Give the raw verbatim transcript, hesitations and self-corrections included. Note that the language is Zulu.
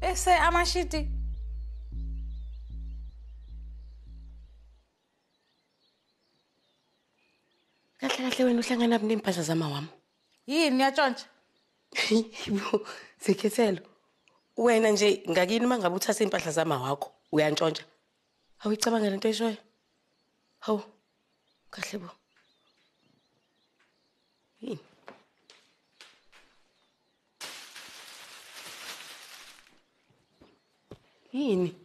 Bese amashiti. Kahle kahle wena uhlangana naphi nempahla zama wami? Yini yatshontsha? Yibo, Zekhethelo. Wena nje ngakini mangabe uthatha impahla zama wakho, uyantshontsha. Awuyicabanga lento eshoyo? Hawu. Kahle bo. Yini? Yini?